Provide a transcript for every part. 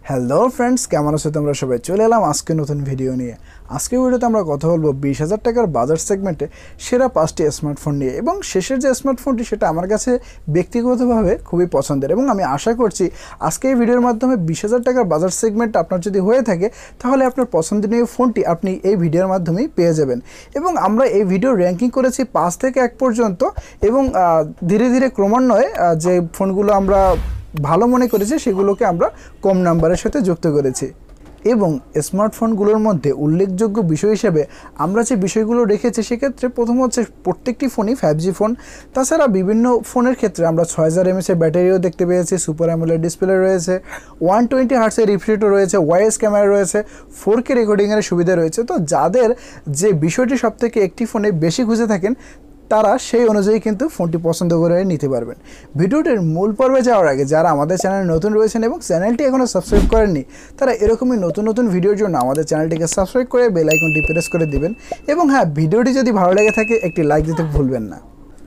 Hello friends, কেমন আছো তোমরা সবাই? চলে এলাম আজকে নতুন ভিডিও নিয়ে। আজকের ভিডিওতে আমরা কথা বলবো 20,000 টাকার বাজার সেগমেন্টে সেরা 5টি স্মার্টফোন নিয়ে, এবং শেষের যে স্মার্টফোনটি সেটা আমার কাছে ব্যক্তিগতভাবে খুবই পছন্দের, এবং আমি আশা করছি আজকে এই ভিডিওর মাধ্যমে 20,000 টাকার বাজার সেগমেন্ট আপনার যদি হয়ে থাকে তাহলে আপনার পছন্দনীয় ফোনটি আপনি এই ভিডিওর মাধ্যমেই পেয়ে যাবেন। এবং আমরা এই ভিডিও র্যাঙ্কিং করেছি 5 থেকে 1 পর্যন্ত, এবং ধীরে ধীরে ক্রমান্বয়ে যে ফোনগুলো আমরা ভালো মনে করেছি সেগুলোকে আমরা কম নাম্বারের সাথে যুক্ত করেছি। এবং স্মার্টফোনগুলোর মধ্যে উল্লেখযোগ্য বিষয় হিসেবে আমরা যে বিষয়গুলো রেখেছি সেক্ষেত্রে প্রথম হচ্ছে প্রত্যেকটি ফোনই 5G ফোন। তাছাড়া বিভিন্ন ফোনের ক্ষেত্রে আমরা 6000 mAh ব্যাটারিও দেখতে পেয়েছি, সুপার অ্যামোলেড ডিসপ্লে রয়েছে, 120 Hz রিফ্রেশ রেট রয়েছে, OIS ক্যামেরা রয়েছে, 4K রেকর্ডিংয়ের সুবিধা রয়েছে। তো যাদের যে বিষয়টি সবথেকে একটি ফোনে বেশি খুঁজে থাকেন তারা সেই অনুযায়ী কিন্তু ফোনটি পছন্দ করে নিতে পারবেন। ভিডিওটির মূল পর্বে যাওয়ার আগে যারা আমাদের চ্যানেলে নতুন রয়েছেন এবং চ্যানেলটি এখনও সাবস্ক্রাইব করেননি তারা এরকমই নতুন নতুন ভিডিওর জন্য আমাদের চ্যানেলটিকে সাবস্ক্রাইব করে বেল আইকনটি প্রেস করে দিবেন। এবং হ্যাঁ, ভিডিওটি যদি ভালো লেগে থাকে একটি লাইক দিতে ভুলবেন না।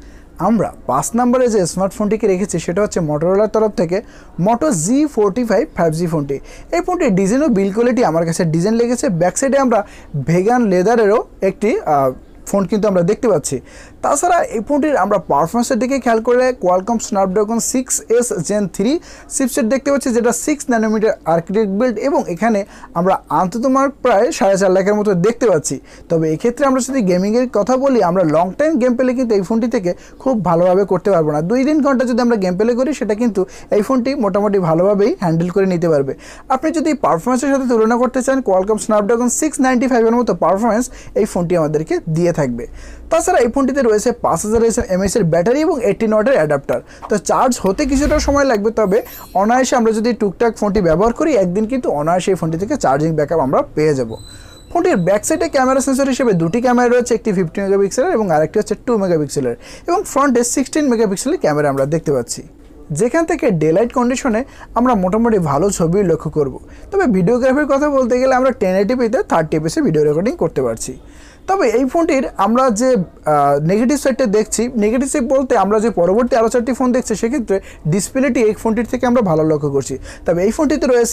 আমরা 5 নম্বরে যে স্মার্টফোনটিকে রেখেছি সেটা হচ্ছে মোটরোলার তরফ থেকে মোটো G45 5G ফোনটি। এই ফোনটির ডিজাইন ও বিল্ড কোয়ালিটি আমার কাছে ডিজাইন লেগেছে। ব্যাক সাইডে আমরা ভেগান লেদারেরও একটি ফোন কিন্তু আমরা দেখতে পাচ্ছি। তাছাড়া এই ফোনটির আমরা পারফরমেন্সের দিকে খেয়াল করলে Qualcomm Snapdragon 6S Gen 3 chipset দেখতে পাচ্ছি, যেটা 6 ন্যানোমিটার আর্কিটেক্ট বিল্ড, এবং এখানে আমরা অন্তত মার্ক প্রায় 4.5 লাখের মতো দেখতে পাচ্ছি। তবে এক্ষেত্রে আমরা যদি গেমিংয়ের কথা বলি, আমরা লং টাইম গেম প্লে কিন্তু এই ফোনটি থেকে খুব ভালোভাবে করতে পারবো না। 2-3 ঘন্টা যদি আমরা গেম প্লে করি সেটা কিন্তু এই ফোনটি মোটামুটি ভালোভাবেই হ্যান্ডেল করে নিতে পারবে। আপনি যদি পারফরমেন্সের সাথে তুলনা করতে চান, কোয়ালকম স্ন্যাপড্রাগন 695 মতো পারফরমেন্স এই ফোনটি আমাদেরকে দিয়ে থাকবে। তাছাড়া এই ফোনটিতে রয়েছে 5000 mAh এর ব্যাটারি এবং 18 ওয়াটের অ্যাডাপ্টার। তো চার্জ হতে কিছুটা সময় লাগবে, তবে অনায়াসে আমরা যদি টুকটাক ফোনটি ব্যবহার করি একদিন কিন্তু অনায়াসে এই ফোনটি থেকে চার্জিং ব্যাকআপ আমরা পেয়ে যাব। ফোনটির ব্যাক সাইডে ক্যামেরা সেন্সর হিসেবে দুটি ক্যামেরা রয়েছে, একটি 50 মেগাপিক্সেলের এবং আরেকটি হচ্ছে 2 মেগাপিক্সেলের, এবং ফ্রন্টে 16 মেগাপিক্সেলের ক্যামেরা আমরা দেখতে পাচ্ছি, যেখান থেকে ডে লাইট কন্ডিশনে আমরা মোটামুটি ভালো ছবি লক্ষ্য করব। তবে ভিডিওগ্রাফির কথা বলতে গেলে আমরা 1080p-তে 30 fps ভিডিও রেকর্ডিং করতে পারছি। তবে এই ফোনটির আমরা যে নেগেটিভ সাইডটা দেখছি, নেগেটিভ সাইড বলতে আমরা যে পরবর্তী আরও 4টি ফোন দেখছি সেক্ষেত্রে ডিসপ্লেটি এই ফোনটির থেকে আমরা ভালো লক্ষ্য করছি। তবে এই ফোনটিতে রয়েছে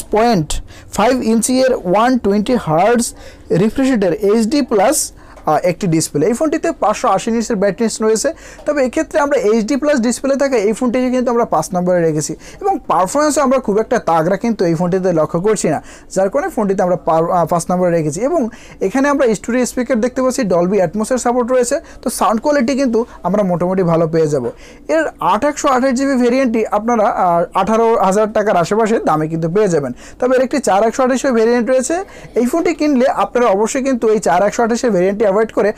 6.5 ইঞ্চির 120 Hz রিফ্রেশ রেটের HD+ একটি ডিসপ্লে। এই ফোনটিতে 580 নিটসের ব্যাটারি রয়েছে। তবে এক্ষেত্রে আমরা HD+ ডিসপ্লে থাকা এই ফোনটিকে কিন্তু আমরা 5 নম্বরে রেখেছি, এবং পারফরমেন্সও আমরা খুব একটা তাগড়া কিন্তু এই ফোনটিতে লক্ষ্য করছি না, যার কারণে ফোনটিতে আমরা 5 নম্বরে রেখেছি। এবং এখানে আমরা স্টুডিও স্পিকার দেখতে পাচ্ছি, ডলবি অ্যাটমসের সাপোর্ট রয়েছে। তো সাউন্ড কোয়ালিটি কিন্তু আমরা মোটামুটি ভালো পেয়ে যাব। এর 8/128GB ভেরিয়েন্টটি আপনারা 18,000 টাকার আশেপাশে দামে কিন্তু পেয়ে যাবেন। তবে এর একটি 4/128 ভেরিয়েন্ট রয়েছে। এই ফোনটি কিনলে আপনারা অবশ্যই কিন্তু এই 4/128 ভেরিয়েন্টটি অ্যাভয়েড করে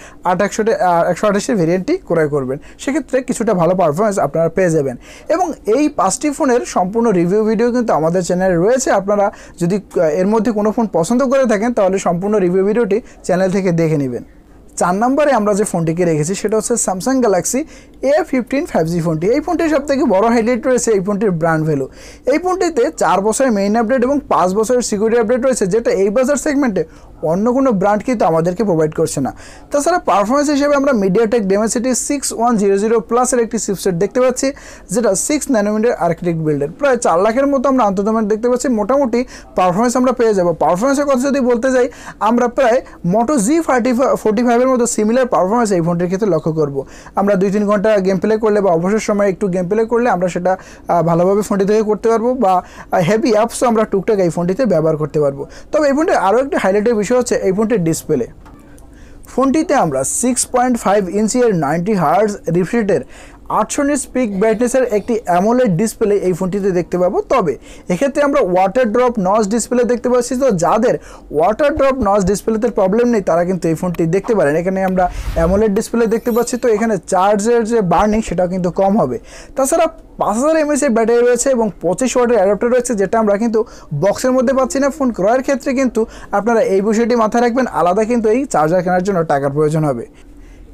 128 ভেরিয়েন্টটি ক্রয় করবেন, সেক্ষেত্রে কিছুটা ভালো পারফরমেন্স আপনারা পেয়ে যাবেন। এবং এই 5টি ফোনের সম্পূর্ণ রিভিউ ভিডিও কিন্তু আমাদের চ্যানেলে রয়েছে। আপনারা যদি এর মধ্যে কোনো ফোন পছন্দ করে থাকেন তাহলে সম্পূর্ণ রিভিউ ভিডিওটি চ্যানেল থেকে দেখে নেবেন। 4 নম্বরে আমরা যে ফোনটিকে রেখেছি সেটা হচ্ছে স্যামসাং গ্যালাক্সি A15 5G ফোনটি। এই ফোনটির সবথেকে বড় হাইলাইট রয়েছে এই ফোনটির ব্র্যান্ড ভ্যালু। এই ফোনটিতে 4 বছরের মেইন আপডেট এবং 5 বছরের সিকিউরিটি আপডেট রয়েছে, যেটা এই বাজার সেগমেন্টে অন্য কোনো ব্র্যান্ড কিন্তু আমাদেরকে প্রোভাইড করছে না। তাছাড়া পারফরমেন্স হিসেবে আমরা মিডিয়াটেক ডেমেসিটি 6100+ এর একটি চিপসেট দেখতে পাচ্ছি, যেটা 6 ন্যানোমিটার আর্কিটেক্ট বিল্ডের। প্রায় 4 লাখের মতো আমরা আন্তর্জাতিক দেখতে পাচ্ছি। মোটামুটি পারফরমেন্স আমরা পেয়ে যাব। পারফরমেন্সের কথা যদি বলতে যাই, আমরা প্রায় মোটো G45 এর মতো সিমিলার পারফরমেন্স এই ফোনটির ক্ষেত্রে লক্ষ্য করব। আমরা 2-3 ঘন্টা গেম প্লে করলে বা অবসর সময় একটু গেম প্লে করলে আমরা সেটা ভালোভাবে ফোনটি থেকে করতে পারবো, বা হেভি অ্যাপসও আমরা টুকটাক এই ফোনটিতে ব্যবহার করতে পারবো। তবে এই ফোনটির আরও একটি হাইলাইটের বিষয় হচ্ছে এই ফোনটির ডিসপ্লে। ফোনটিতে আমরা 6.5 ইঞ্চির 90 Hz রিফ্রেশ রেটের 800 নিটস পিক ব্রাইটনেসের একটি অ্যামোলেড ডিসপ্লে এই ফোনটিতে দেখতে পাবো। তবে এক্ষেত্রে আমরা ওয়াটার ড্রপ নচ ডিসপ্লে দেখতে পাচ্ছি। তো যাদের ওয়াটার ড্রপ নচ ডিসপ্লেতে প্রবলেম নেই তারা কিন্তু এই ফোনটি দেখতে পারেন। এখানে আমরা অ্যামোলেড ডিসপ্লে দেখতে পাচ্ছি, তো এখানে চার্জের যে বার্নিং সেটাও কিন্তু কম হবে। তাছাড়া 5000 mAh ব্যাটারি রয়েছে এবং 25 ওয়াটের অ্যাডাপ্টার রয়েছে, যেটা আমরা কিন্তু বক্সের মধ্যে পাচ্ছি না। ফোন ক্রয়ের ক্ষেত্রে কিন্তু আপনারা এই বিষয়টি মাথায় রাখবেন, আলাদা কিন্তু এই চার্জার কেনার জন্য টাকার প্রয়োজন হবে।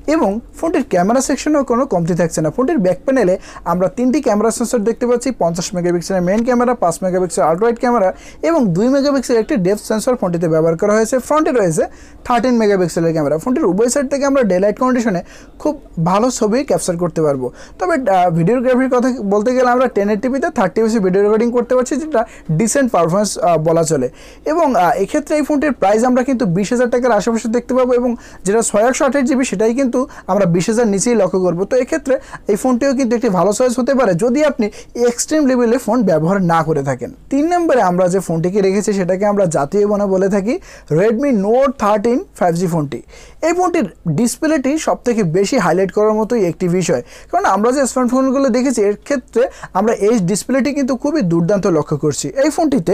এবং ফোনটির ক্যামেরা সেকশনেও কোনো কমতি থাকছে না। ফোনটির ব্যাক প্যানেলে আমরা 3টি ক্যামেরা সেন্সর দেখতে পাচ্ছি, 50 মেগাপিক্সেলের main camera, 5 megapixel ultrawide camera এবং 2 মেগাপিক্সেলের একটি ডেপথ সেন্সর ফোনটিতে ব্যবহার করা হয়েছে। ফ্রন্টে রয়েছে 13 মেগাপিক্সেলের ক্যামেরা। ফোনটির উভয় সাইড থেকে আমরা ডে লাইট কন্ডিশনে খুব ভালো ছবি ক্যাপচার করতে পারবো। তবে ভিডিওগ্রাফির কথা বলতে গেলে আমরা 1080p-তে 30fps ভিডিও রেকর্ডিং করতে পারছি, যেটা ডিসেন্ট পারফরমেন্স বলা চলে। এবং এক্ষেত্রে এই ফোনটির প্রাইস আমরা কিন্তু 20,000 টাকার আশেপাশে দেখতে পাবো এবং যেটা 6128GB সেটাই কিন্তু আমরা 20,000 নিচেই লক্ষ্য করবো। তো এক্ষেত্রে এই ফোনটিও কিন্তু একটি ভালো চয়েস হতে পারে যদি আপনি এক্সট্রিম লেভেলে ফোন ব্যবহার না করে থাকেন। 3 নম্বরে আমরা যে ফোনটিকে রেখেছি সেটাকে আমরা জাতীয় বনা বলে থাকি Redmi Note 13 5G ফোনটি। এই ফোনটির ডিসপ্লেটি সবথেকে বেশি হাইলাইট করার মতোই একটি বিষয়, কারণ আমরা যে স্মার্টফোনগুলো দেখেছি এর ক্ষেত্রে আমরা এই ডিসপ্লেটি কিন্তু খুবই দুর্দান্ত লক্ষ্য করছি। এই ফোনটিতে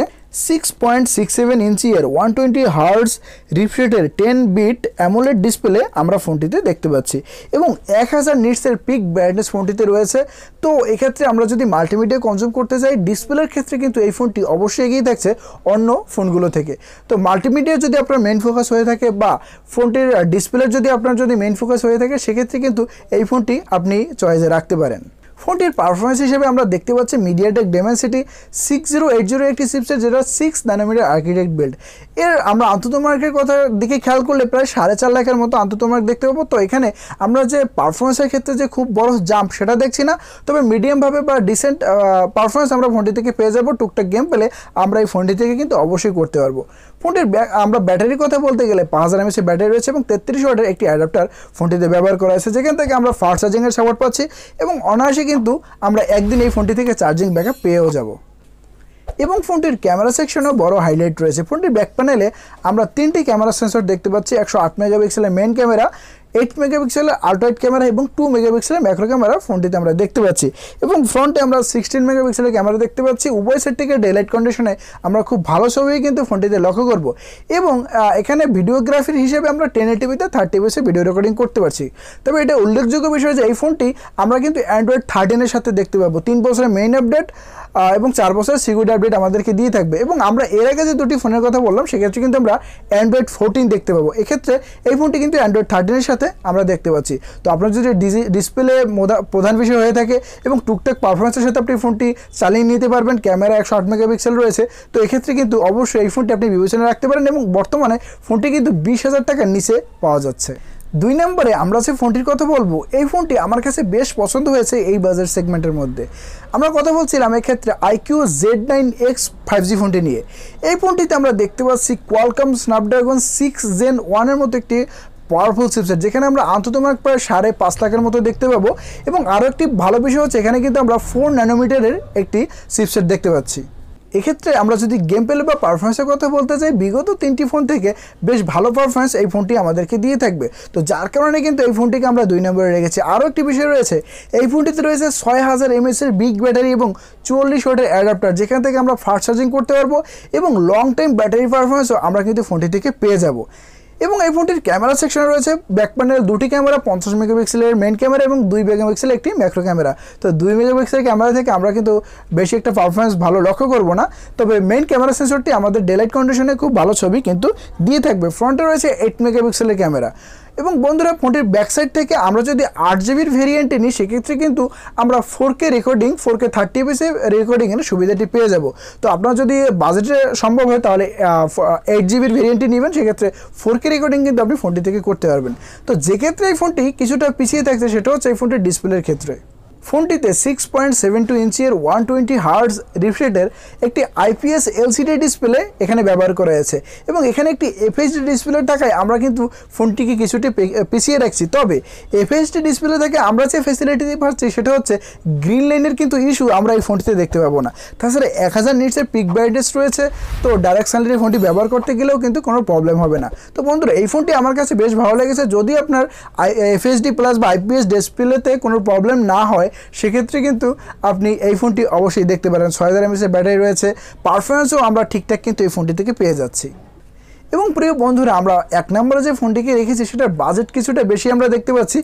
6.67 ইঞ্চির 120 Hz রিফ্রেশের 10-bit অ্যামোলেড ডিসপ্লে আমরা ফোনটিতে দেখতে পাচ্ছি এবং 1000 নিটসের পিক ব্রাইটনেস ফোনটিতে রয়েছে। তো এক্ষেত্রে আমরা যদি মাল্টিমিডিয়া কনজিউম করতে চাই ডিসপ্লের ক্ষেত্রে কিন্তু এই ফোনটি অবশ্যই এগিয়ে থাকছে অন্য ফোনগুলো থেকে। তো মাল্টিমিডিয়া যদি আপনার মেইন ফোকাস হয়ে থাকে বা ফোনটির ডিসপ্লের যদি আপনার মেইন ফোকাস হয়ে থাকে সেক্ষেত্রে কিন্তু এই ফোনটি আপনি চয়েসে রাখতে পারেন। ফোনটির পারফরমেন্স হিসেবে আমরা দেখতে পাচ্ছি মিডিয়াটেক ডেমেনসিটি 6080 একটি চিপসেট, যেটা 6 ন্যানোমিটার আর্কিটেক্ট বিল্ড। এর আমরা আন্তঃমার্কের কথা দিকে খেয়াল করলে প্রায় 4.5 লাখের মতো আন্তঃমার্ক দেখতে পাবো। তো এখানে আমরা যে পারফরমেন্সের ক্ষেত্রে যে খুব বড় জাম্প সেটা দেখছি না, তবে মিডিয়ামভাবে বা ডিসেন্ট পারফরমেন্স আমরা ফোনটি থেকে পেয়ে যাবো। টুকটাক গেম পেলে আমরা এই ফোনটি থেকে কিন্তু অবশ্যই করতে পারবো। ফোনটির আমরা ব্যাটারির কথা বলতে গেলে 5000 mAh ব্যাটারি রয়েছে এবং 33 ওয়াটের একটি অ্যাডাপ্টার ফোনটিতে ব্যবহার করা হয়েছে, যেখান থেকে আমরা ফাস্ট চার্জিংয়ের সাপোর্ট পাচ্ছি এবং অনায়াসে কিন্তু আমরা একদিন এই ফোনটি থেকে চার্জিং ব্যাকআপ পেয়েও যাব। এবং ফোনটির ক্যামেরা সেকশনেও বড় হাইলাইট রয়েছে। ফোনটির ব্যাক প্যানেলে আমরা 3টি ক্যামেরা সেন্সর দেখতে পাচ্ছি, 108 মেগাপিক্সেলের মেইন ক্যামেরা, 8 মেগাপিক্সেলের আল্ট্রাওয়াইড ক্যামেরা এবং 2 মেগাপিক্সেলের ম্যাক্রো ক্যামেরা ফোনটিতে আমরা দেখতে পাচ্ছি এবং ফ্রন্টে আমরা 16 মেগাপিক্সেলের ক্যামেরা দেখতে পাচ্ছি। উভয় সেট থেকে ডে লাইট কন্ডিশনে আমরা খুব ভালো ছবি কিন্তু ফোনটিতে লক্ষ্য করব এবং এখানে ভিডিওগ্রাফির হিসেবে আমরা 1080p-তে 30fps ভিডিও রেকর্ডিং করতে পারছি। তবে এটা উল্লেখযোগ্য বিষয় যে এই ফোনটি আমরা কিন্তু Android 13-এর সাথে দেখতে পাবো। 3 বছরের মেইন আপডেট এবং 4 বছরের সিকিউরিটি আপডেট আমাদেরকে দিয়ে থাকবে এবং আমরা এর আগে যে দুটি ফোনের কথা বললাম সেক্ষেত্রে কিন্তু আমরা Android 14 দেখতে পাবো। এক্ষেত্রে এই ফোনটি কিন্তু Android 13-এর সাথে আমরা দেখতে পাচ্ছি। তো আপনার যদি ডিসপ্লে প্রধান বিষয় হয়ে থাকে এবং টুকটাক পারফরমেন্সের সাথে আপনি ফোনটি চালিয়ে নিতে পারবেন, ক্যামেরা 108 মেগাপিক্সেল রয়েছে, তো এক্ষেত্রে কিন্তু অবশ্যই এই ফোনটি আপনি বিবেচনা রাখতে পারেন এবং বর্তমানে ফোনটি কিন্তু 20,000 টাকার নিচে পাওয়া যাচ্ছে। 2 নম্বরে আমরা যে ফোনটির কথা বলবো এই ফোনটি আমার কাছে বেশ পছন্দ হয়েছে এই বাজেট সেগমেন্টের মধ্যে। আমরা কথা বলছিলাম এক্ষেত্রে iQoo Z9X 5G ফোনটি নিয়ে। এই ফোনটিতে আমরা দেখতে পাচ্ছি কোয়ালকম স্ন্যাপড্রাগন 6 Gen 1 এর মতো একটি পাওয়ারফুল চিপসেট, যেখানে আমরা আন্তঃমার্ক প্রায় 5.5 লাখের মতো দেখতে পাবো এবং আরও একটি ভালো বিষয় হচ্ছে এখানে কিন্তু আমরা 4 ন্যানোমিটারের একটি চিপসেট দেখতে পাচ্ছি। এক্ষেত্রে আমরা যদি গেম প্লে বা পারফরমেন্সের কথা বলতে চাই বিগত 3টি ফোন থেকে বেশ ভালো পারফরমেন্স এই ফোনটি আমাদেরকে দিয়ে থাকবে। তো যার কারণে কিন্তু এই ফোনটিকে আমরা 2 নম্বরে রেখেছি। আরও একটি বিষয় রয়েছে, এই ফোনটিতে রয়েছে 6000 mAh বিগ ব্যাটারি এবং 44 ওয়াটের অ্যাডাপ্টার, যেখান থেকে আমরা ফাস্ট চার্জিং করতে পারবো এবং লং টাইম ব্যাটারি পারফরমেন্সও আমরা কিন্তু ফোনটি থেকে পেয়ে যাব। এবং এই ফোনটির ক্যামেরা সেকশনে রয়েছে ব্যাক প্যানেল 2টি ক্যামেরা, 50 মেগাপিক্সেলের মেইন ক্যামেরা এবং 2 মেগাপিক্সেলের একটি ম্যাক্রো ক্যামেরা। তো 2 মেগাপিক্সেলের ক্যামেরা থেকে আমরা কিন্তু বেশি একটা পারফরমেন্স ভালো লক্ষ্য করব না, তবে মেইন ক্যামেরা সেন্সরটি আমাদের ডে লাইট কন্ডিশনে খুব ভালো ছবি কিন্তু দিয়ে থাকবে। ফ্রন্টে রয়েছে 8 মেগাপিক্সেলের ক্যামেরা এবং বন্ধুরা ফোনটির ব্যাক সাইড থেকে আমরা যদি 8GBর ভেরিয়েন্টে নিই সেক্ষেত্রে কিন্তু আমরা 4K রেকর্ডিং 4K 30fps রেকর্ডিংয়ের সুবিধাটি পেয়ে যাব। তো আপনার যদি বাজেটে সম্ভব হয় তাহলে 8GBর ভেরিয়েন্টটি নেবেন, সেক্ষেত্রে 4K রেকর্ডিং কিন্তু আপনি ফোনটি থেকে করতে পারবেন। তো যে ক্ষেত্রে এই ফোনটি কিছুটা পিছিয়ে থাকছে সেটা হচ্ছে এই ফোনটির ডিসপ্লের ক্ষেত্রে। ফোনটিতে 6.72 ইঞ্চির 120 হার্টজ রিফ্রেশের একটি IPS LCD ডিসপ্লে এখানে ব্যবহার করা হয়েছে এবং এখানে একটি FHD ডিসপ্লে থাকায় আমরা কিন্তু ফোনটিকে কিছুটা পিছিয়ে রাখছি। তবে FHD ডিসপ্লে থেকে আমরা যে ফ্যাসিলিটি পাচ্ছি সেটা হচ্ছে গ্রিন লাইনের কিন্তু ইস্যু আমরা এই ফোনটিতে দেখতে পাবো না। তাছাড়া 1000 নিটসের পিক ব্রাইটনেস রয়েছে, তো ডাইরেক্ট সানলাইটে ফোনটি ব্যবহার করতে গেলেও কিন্তু কোনো প্রবলেম হবে না। তো বন্ধুরা এই ফোনটি আমার কাছে বেশ ভালো লেগেছে। যদি আপনার FHD প্লাস বা IPS ডিসপ্লেতে কোনো প্রবলেম না হয় সেক্ষেত্রে কিন্তু আপনি এই ফোনটি অবশ্যই দেখতে পারেন। 6000 mAh ব্যাটারি রয়েছে, পারফরমেন্সও আমরা ঠিকঠাক কিন্তু এই ফোনটি থেকে পেয়ে যাচ্ছি। এবং প্রিয় বন্ধুরা আমরা 1 নম্বরে যে ফোনটিকে রেখেছি সেটার বাজেট কিছুটা বেশি আমরা দেখতে পাচ্ছি।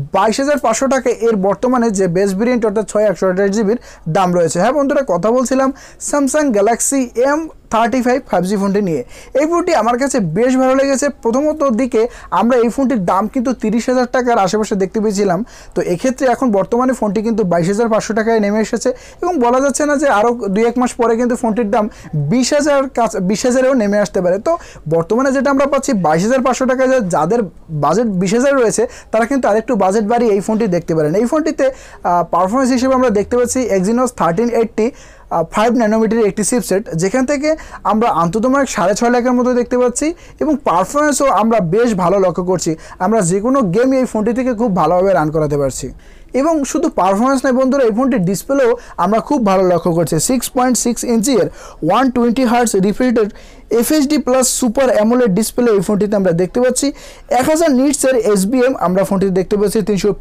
22,500 টাকা এর বর্তমানে যে বেস ভেরিয়েন্ট অর্থাৎ 6128 জিবির দাম রয়েছে। হ্যাঁ বন্ধুরা কথা বলছিলাম স্যামসাং গ্যালাক্সি 35 5G ফোনটি নিয়ে। এই ফোনটি আমার কাছে বেশ ভালো লেগেছে। প্রথমত দিকে আমরা এই ফোনটির দাম কিন্তু 30,000 টাকার আশেপাশে দেখতে পেয়েছিলাম, তো এক্ষেত্রে এখন বর্তমানে ফোনটি কিন্তু 22,500 টাকায় নেমে এসেছে এবং বলা যাচ্ছে না যে আরও 2-1 মাস পরে কিন্তু ফোনটির দাম 20,000-এও নেমে আসতে পারে। তো বর্তমানে যেটা আমরা পাচ্ছি 22,500 টাকায়, যাদের বাজেট 20,000 রয়েছে তারা কিন্তু আরেকটু বাজেট বাড়িয়ে এই ফোনটি দেখতে পারেন। এই ফোনটিতে পারফরমেন্স হিসেবে আমরা দেখতে পাচ্ছি Exynos 1380 5 ন্যানোমিটারের একটি চিপসেট, যেখান থেকে আমরা আন্ততমার্ক 6.5 লাখের মতো দেখতে পাচ্ছি এবং পারফরমেন্সও আমরা বেশ ভালো লক্ষ্য করছি। আমরা যে কোনো গেম এই ফোনটি থেকে খুব ভালোভাবে রান করাতে পারছি। এবং শুধু পারফরমেন্স নয় বন্ধুরা, এই ফোনটির ডিসপ্লেও আমরা খুব ভালো লক্ষ্য করছি। 6.6 ইঞ্চির 120 hertz refresh FHD plus super AMOLED display এই ফোনটিতে আমরা দেখতে পাচ্ছি। 1000 নিটসের SBM আমরা ফোনটিতে দেখতে পাচ্ছি।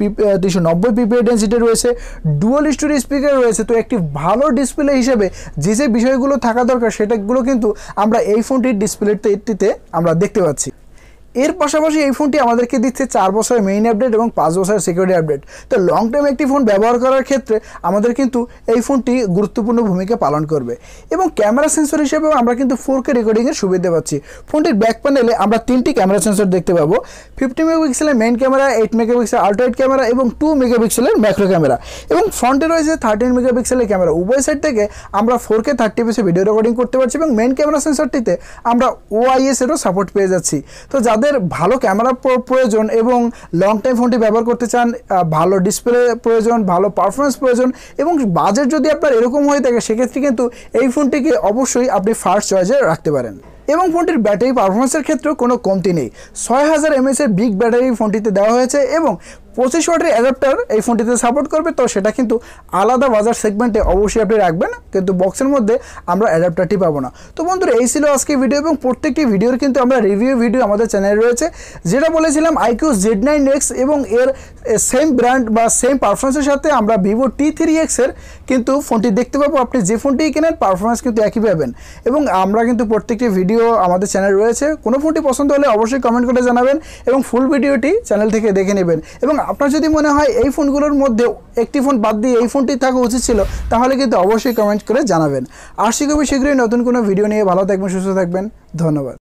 390 PPI ডেন্সিটি রয়েছে, ডুয়াল স্টোরেজ স্পিকার রয়েছে। তো একটি ভালো ডিসপ্লে হিসেবে যে বিষয়গুলো থাকা দরকার সেটাগুলো কিন্তু আমরা এই ফোনটির ডিসপ্লেটিতে আমরা দেখতে পাচ্ছি। এর পাশাপাশি এই ফোনটি আমাদেরকে দিচ্ছে 4 বছরের মেইন আপডেট এবং 5 বছরের সিকিউরিটি আপডেট। তো লং টাইম একটি ফোন ব্যবহার করার ক্ষেত্রে আমাদের কিন্তু এই ফোনটি গুরুত্বপূর্ণ ভূমিকা পালন করবে। এবং ক্যামেরা সেন্সর হিসেবেও আমরা কিন্তু 4K রেকর্ডিংয়ের সুবিধা পাচ্ছি। ফোনটির ব্যাক প্যানেলে আমরা 3টি ক্যামেরা সেন্সর দেখতে পাবো। 50 মেগাপিক্সেলের main camera, 8 megapixel ultra wide camera এবং 2 মেগাপিক্সেলের ম্যাক্রো ক্যামেরা, এবং ফ্রন্টে রয়েছে 13 মেগাপিক্সেলের ক্যামেরা। উভয় সাইড থেকে আমরা 4K 30fps ভিডিও রেকর্ডিং করতে পারছি এবং মেইন ক্যামেরা সেন্সরটিতে আমরা OIS এরও সাপোর্ট পেয়ে যাচ্ছি। তো যাদের ভালো ক্যামেরা প্রয়োজন এবং লং টাইম ফোনটি ব্যবহার করতে চান, ভালো ডিসপ্লে প্রয়োজন, ভালো পারফরমেন্স প্রয়োজন এবং বাজেট যদি আপনার এরকম হয়ে থাকে, সেক্ষেত্রে কিন্তু এই ফোনটিকে অবশ্যই আপনি ফার্স্ট চয়েসে রাখতে পারেন। এবং ফোনটির ব্যাটারি পারফরমেন্সের ক্ষেত্রেও কোনো কমতি নেই। 6000 mAh এর বিগ ব্যাটারি ফোনটিতে দেওয়া হয়েছে এবং 25 ওয়াটের অ্যাডাপ্টার এই ফোনটিতে সাপোর্ট করবে। তো সেটা কিন্তু আলাদা বাজার সেগমেন্টে অবশ্যই আপনি রাখবেন, কিন্তু বক্সের মধ্যে আমরা অ্যাডাপ্টারটি পাবো না। তো বন্ধুরা, এই ছিল আজকে ভিডিও এবং প্রত্যেকটি ভিডিওর কিন্তু আমরা রিভিউ ভিডিও আমাদের চ্যানেলে রয়েছে। যেটা বলেছিলাম iQoo Z9X এবং এর সেম ব্র্যান্ড বা সেম পারফরমেন্সের সাথে আমরা Vivo T3X এর কিন্তু ফোনটি দেখতে পাবো। আপনি যে ফোনটি কেনেন পারফরমেন্স কিন্তু একই পাবেন এবং আমরা কিন্তু প্রত্যেকটি ভিডিও আমাদের চ্যানেলে রয়েছে। কোনো ফোনটি পছন্দ হলে অবশ্যই কমেন্ট করে জানাবেন এবং ফুল ভিডিওটি চ্যানেল থেকে দেখে নেবেন। এবং আপনার যদি মনে হয় এই ফোনগুলোর মধ্যে একটি ফোন বাদ দিয়ে এই ফোনটি থাকা উচিত ছিল, তাহলে কিন্তু অবশ্যই কমেন্ট করে জানাবেন। আসছি খুবই শীঘ্রই নতুন কোনো ভিডিও নিয়ে। ভালো থাকবেন, সুস্থ থাকবেন, ধন্যবাদ।